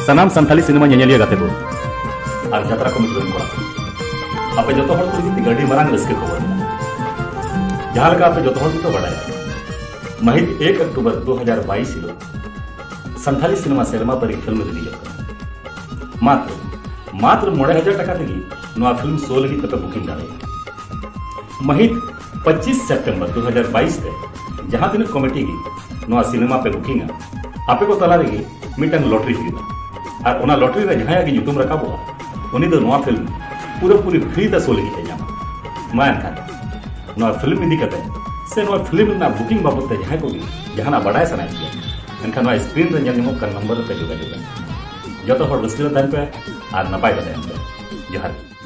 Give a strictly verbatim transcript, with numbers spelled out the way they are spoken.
सनाम Santhali cinema ñeñeliya गाते को और यात्रा कमिटी रन कोड़ा आपे जतो हर को दी गडी मरांग रस्के खबर जहां लगा आपे जतो हर तो बड़ाया महित एक अक्टूबर दो हज़ार बाईस हिलो संथाली सिनेमा सेरमा पर एक फिल्म रिलीज होगा मात्र मात्र मोड़े हजार टका तेगी नवा फिल्म सो लगी पे बुकिंग दाड़े महित पच्चीस सितंबर दो हज़ार बाईस ते जहां दिन कमिटी की नवा सिनेमा पे बुकिंग आपे को तला लगी मिटन लॉटरी हुई और ओना लॉटरी रे जहां की ᱧᱩᱛᱩᱢ रकाबो उनी दो नवा फिल्म पूरा पूरी फ्री दा सो लगी जामा मान था नवा फिल्म इदी कते से नवा फिल्म ना बुकिंग बाबत ते जहां को जहां ना बड़ाय सना है एनखान नवा स्क्रीन रे ñel निमो का नंबर पे जोगा जोगा जतो हर रस्ते दान पे और नपाय दान पे जोहार।